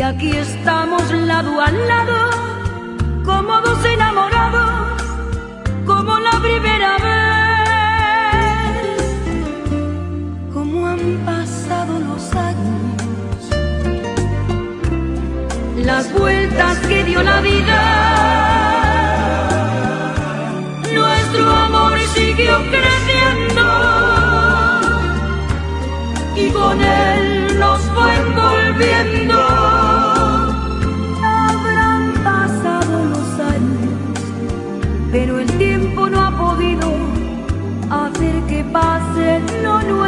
Y aquí estamos lado a lado, como dos enamorados, como la primera vez. Como han pasado los años, las vueltas que dio la vida, nuestro amor siguió creciendo y con él nos fue envolviendo. Habrán pasado los años, pero el tiempo no ha podido hacer que pase lo nuestro.